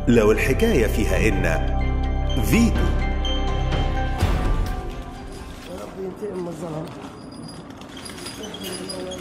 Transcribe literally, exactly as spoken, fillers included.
لو الحكاية فيها إن فيتو. يا رب ينتقم من الظلام.